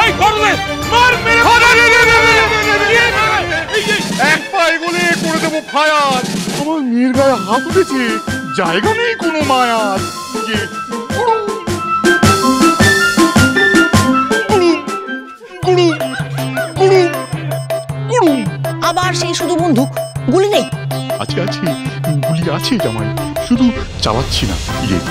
এক পায়ে গলে করে দেবো ফায়ার। আমার মেয়ের গায়ে হাত উঠেছে, জায়গা নেই কোনো মায়ার। আবার সেই শুধু বন্দুক, গুলি নেই? আছে আছে, গুলি আছে জামাই, শুধু চালাচ্ছি না।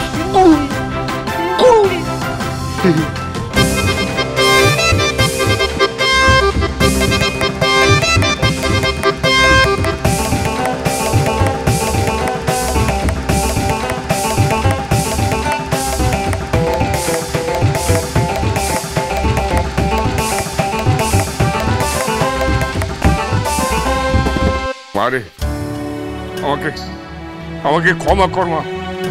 মারে, আমাকে আমাকে ক্ষমা কর মা।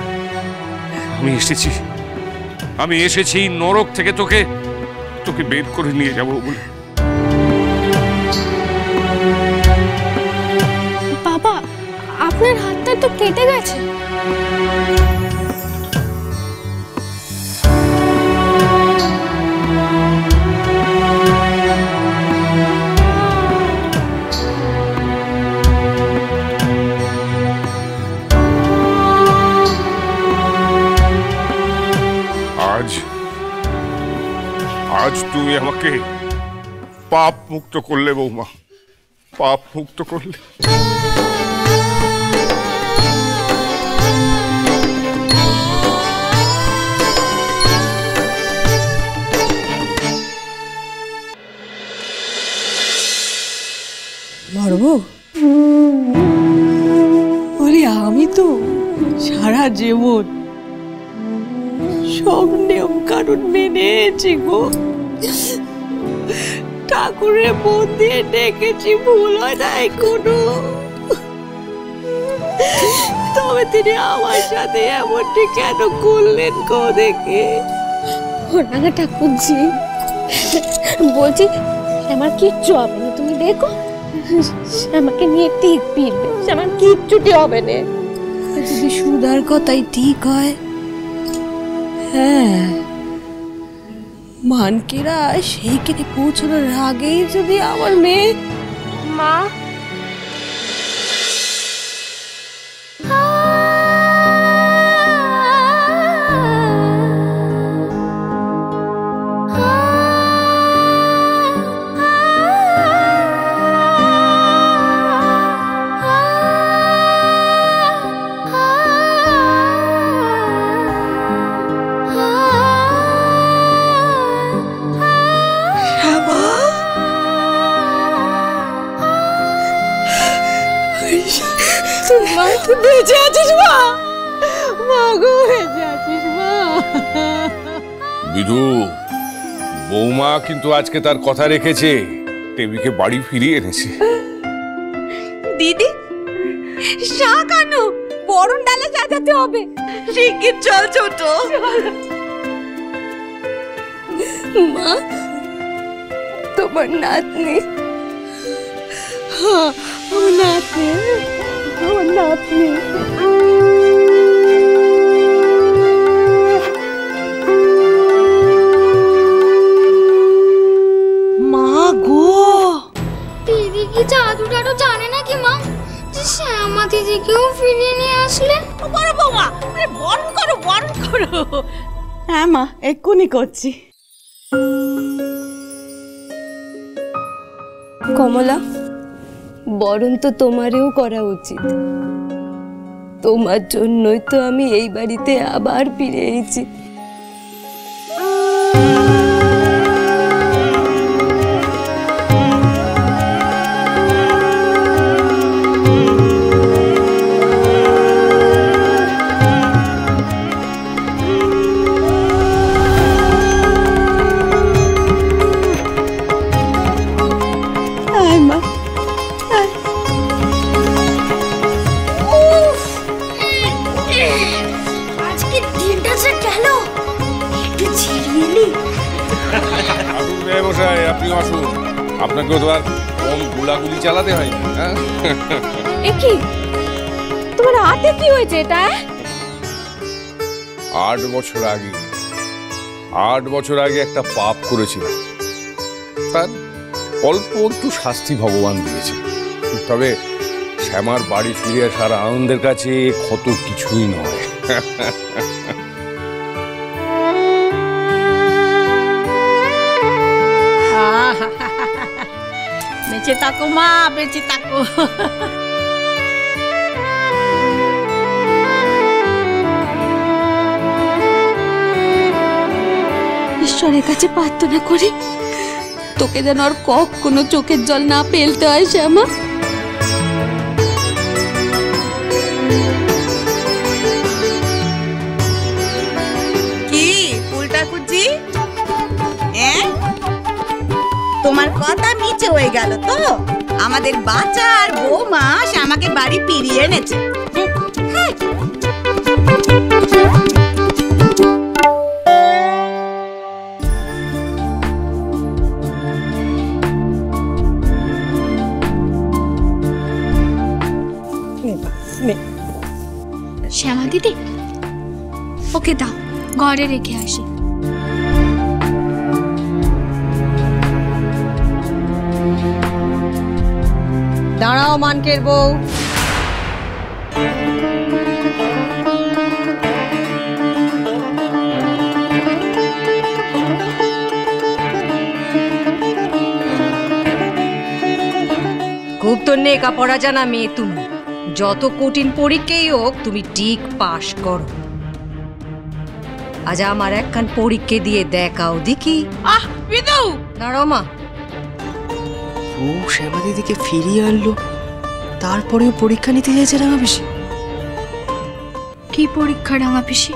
আমি এসেছি নরক থেকে তোকে তোকে বের করে নিয়ে যাব বলে। বাবা, আপনার হাতটা তো কেটে গেছে। আজ তুমি আমাকে পাপ মুক্ত করলে বৌমা, পাপ মুক্ত করলে। বড়বু, বলি আমি তো সারা জীবন সব নিয়ম কানুন মেনেছি গো। ঠাকুরের মন দিয়ে ডেকেছি, ভুল হয় নাই কোনো। তবে তিনি আমার সাথে এমনটি কেন করলেন গো দেখে? রাঙা ঠাকুরজি, বলছি আমার কিচ্ছু হবে না, তুমি দেখো আমাকে নিয়ে ঠিক ফিরবে, আমার কিচ্ছুটি হবে না। যদি সুধার কথাই ঠিক হয়, হ্যাঁ, মানকিরা সেইখানে পৌঁছানোর আগেই যদি আমার মেয়ে মা বেঁচে আছিস মা? মা গো, বেঁচে আছিস মা? বিধু, বৌমা কিন্তু আজকে তার কথা রেখেছে, টেবিকে বাড়ি ফিরিয়ে এনেছে। দিদি, শাক আনো, বরণ ডালে সাজাতে হবে। শিগগির চল ছোট। মা, তোমার নাতনি। হ্যাঁ, আমার নাতনি, আমার নাতনি। মা গো, দিদি কি জাদু টাদু জানে নাকি মা, যে শ্যামা দিদিকেও ফিরিয়ে নিয়ে আসলে? বড় বৌমা, আরে বরণ করো, বরণ করো। হ্যাঁ মা, এক্ষুনি করছি। কমলা, বরণ তো তোমারও করা উচিত। তোমার জন্যই তো আমি এই বাড়িতে আবার ফিরে এসেছি। আপনি আসুন, আপনাকেও তো আর কম গোলাগুলি চালাতে হয় না। কি তোমার হাতে কি হয়েছে? এটা 8 বছর আগে একটা পাপ করেছিলাম, তার অল্প একটু শাস্তি ভগবান দিয়েছে, তবে শ্যামার বাড়ি ফিরে আসার আনন্দের কাছে কত কিছুই নয়। বেঁচে থাকো মা, বেঁচে থাকো। ঈশ্বরের কাছে প্রার্থনা করি তোকে যেন আর কখনো চোখের জল না ফেলতে হয় শ্যামা। কি ফুলটা কুচি, তোমার কথা মিছে হয়ে গেল তো? আমাদের বাচ্চা আর বৌমা আমাকে বাড়ি ফিরিয়ে এনেছে। শ্যামা দিদি, ওকে দাও, ঘরে রেখে আসি। দাঁড়াও মানকের বউ। খুব তো নেকা পড়া জানা মেয়ে তুমি। যত কঠিন পরীক্ষাই হোক তুমি ঠিক পাশ করো। আজ আমার একখান পরীক্ষা দিয়ে দেখাও দেখি। বিদু, দাঁড়াও মা। ও শ্যামা দিদিকে ফিরিয়ে আনলো, তারপরেও পরীক্ষা নিতে চাইছে রাঙা পিসি। কি পরীক্ষা রাঙা পিসি?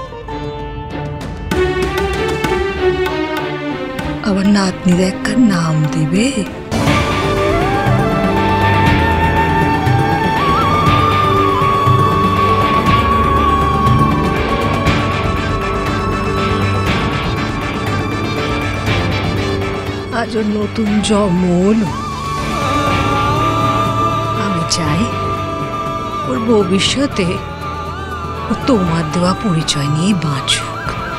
আবার নাতনির একখান নাম দিবে। আজ নতুন জন্ম, আমি চাই ওর ভবিষ্যতে ও তোমার দেওয়া পরিচয় নিয়ে বাঁচুক।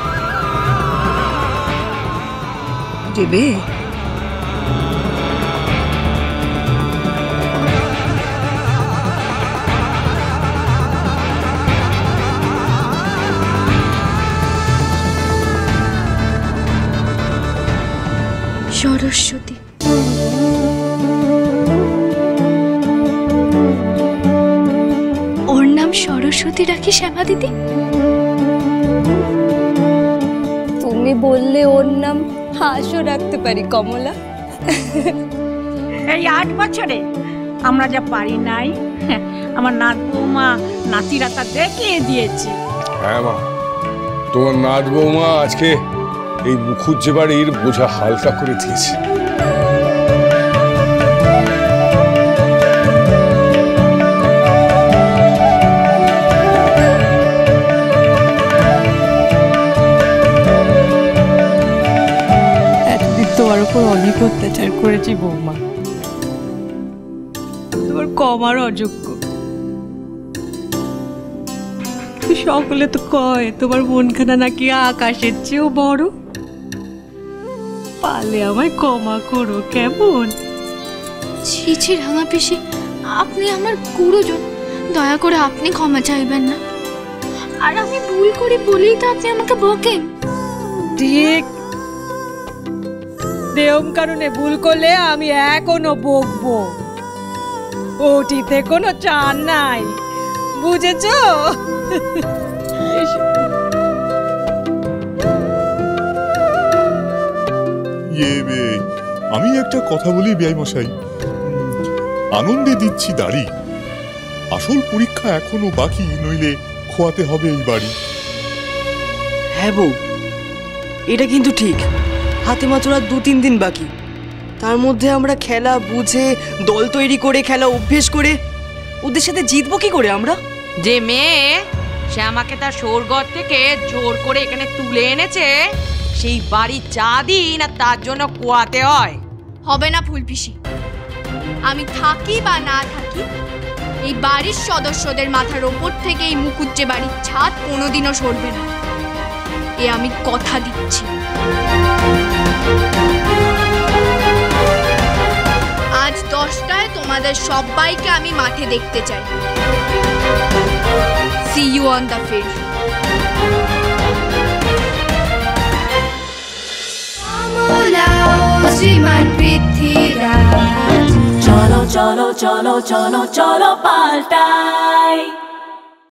দেবে? সরস্বতী। ওর নাম সরস্বতী রাখি শ্যামা দিদি? তুমি বললে ওর নাম হাঁসও রাখতে পারি কমলা। এই 8 বছরে আমরা যা পারি নাই, আমার নাত বৌমা নাতিরা তা দেখিয়ে দিয়েছে। হ্যাঁ মা, তোমার নাচ বৌমা আজকে এই মুখুজ্জে বাড়ির বোঝা হালকা করে দিয়েছে। এতদিন তোমার উপর অনেক অত্যাচার করেছি বৌমা, তোমার কমার অযোগ্য। সকলে তো কয় তোমার মনখানা নাকি আকাশের চেয়েও বড়। পালে আমায় ক্ষমা করো কেমন? ছি ছি রাঙা পিসি, আপনি আমার গুরুজন, দয়া করে আপনি ক্ষমা চাইবেন না। আর আমি ভুল করি বলেই তো আপনি আমাকে বকেন। ঠিক, নিয়ম কারণে ভুল করলে আমি এখনো বকবো। ওটিতে কোনো চান নাই, বুঝেছো? আমি একটা কথা বলি বেয়াই মশাই, আনন্দে দিচ্ছি দাড়ি, আসল পরীক্ষা এখনো বাকি, নইলে খোয়াতে হবে এই বাড়ি। হ্যাঁ বউ, এটা কিন্তু ঠিক। হাতে মাত্র আর 2-3 দিন বাকি, তার মধ্যে আমরা খেলা বুঝে দল তৈরি করে খেলা অভ্যেস করে ওদের সাথে জিতবো কি করে আমরা? যে মেয়ে সে আমাকে তার সৌরঘর থেকে জোর করে এখানে তুলে এনেছে, সেই বাড়ি চা দিই না তার জন্য কুয়াতে হয়? হবে না ফুল পিসি, আমি থাকি বা না থাকি, এই বাড়ির সদস্যদের মাথার ওপর থেকে এই মুকুজ্জে বাড়ির ছাদ কোনোদিনও সরবে না, এ আমি কথা দিচ্ছি। তোমাদের সবাইকে আমি মাঠে দেখতে চাই। See you on the field. শ্রীমান পৃথ্বীরাজ, চলো চলো চলো চলো চলো পাল্টাই।